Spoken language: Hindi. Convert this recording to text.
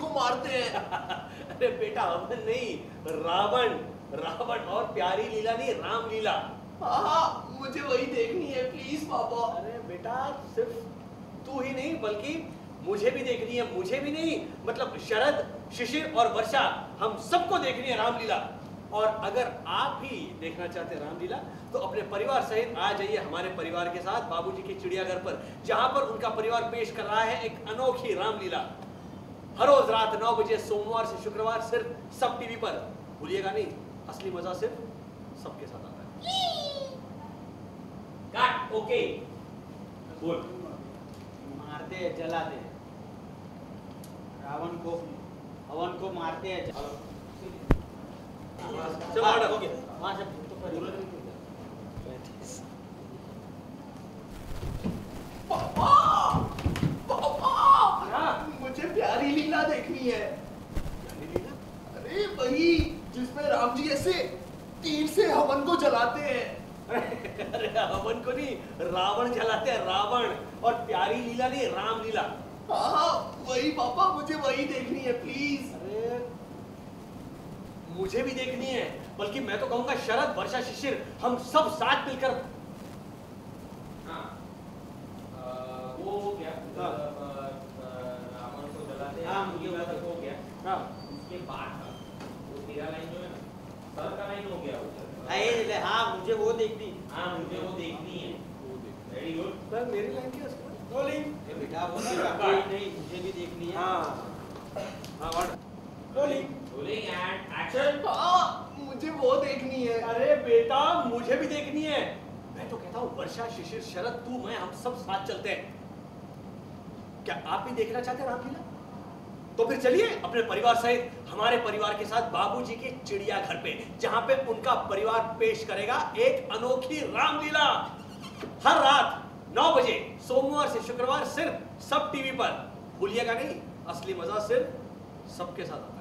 को मारते हैं। अरे बेटा हवन नहीं, रावण। रावण और प्यारी लीला नहीं, रामलीला। हाँ मुझे वही देखनी है प्लीज पापा। अरे बेटा सिर्फ तू ही नहीं बल्कि मुझे भी देखनी है। मुझे भी नहीं मतलब शरद, शिशिर और वर्षा, हम सबको देखनी है रामलीला। और अगर आप भी देखना चाहते हैं रामलीला तो अपने परिवार सहित आ जाइए हमारे परिवार के साथ बाबूजी के चिड़ियाघर पर, जहां पर उनका परिवार पेश कर रहा है एक अनोखी रामलीला। हर रोज रात 9 बजे सोमवार से शुक्रवार सिर्फ सब टीवी पर। भूलिएगा नहीं, असली मजा सिर्फ सबके साथ आता है। काट ओके बोल। मारते हैं जलाते हैं, रावण को हवन को मारते हैं। चलो ऑर्डर हो गया। वहां से तो पापा पापा मुझे प्यारी लीला देखनी है। प्यारी लीला? अरे वही जिसमें राम जी ऐसे तीर से हवन को जलाते हैं। अरे हवन को नहीं, रावण जलाते हैं, रावण। और प्यारी लीला नहीं, रामलीला। हाँ वही पापा, मुझे वही देखनी है प्लीज। अरे मुझे भी देखनी है, बल्कि मैं तो कहूंगा शरद, वर्षा, शिशिर हम सब साथ मिलकर। हाँ वो हो गया, रावण को जलाते हैं। हाँ, मुझे लीला तक हो गया। हाँ उसके बाद का वो तेरा लाइन जो है ना, सर का लाइन हो गया उधर। हाँ मुझे वो देखनी। हाँ मुझे वो देखनी है। Very good. सर मेरी लाइन क्या है? रोलिंग। ये बेटा वो कोई नहीं, मुझे भी देखनी है। हाँ order rolling. Rolling and action. हाँ मुझे वो देखनी है। अरे बेटा मुझे भी देखनी है। मैं तो कहता हूँ वर्षा, शिशिर, शरद, तू, मैं, हम सब साथ चलते हैं। क्या आप भी देखना चाहते हैं रामलीला? तो फिर चलिए अपने परिवार सहित हमारे परिवार के साथ बाबूजी के चिड़ियाघर पे, जहां पे उनका परिवार पेश करेगा एक अनोखी रामलीला। हर रात 9 बजे सोमवार से शुक्रवार सिर्फ सब टीवी पर। भूलिएगा नहीं, असली मजा सिर्फ सबके साथ।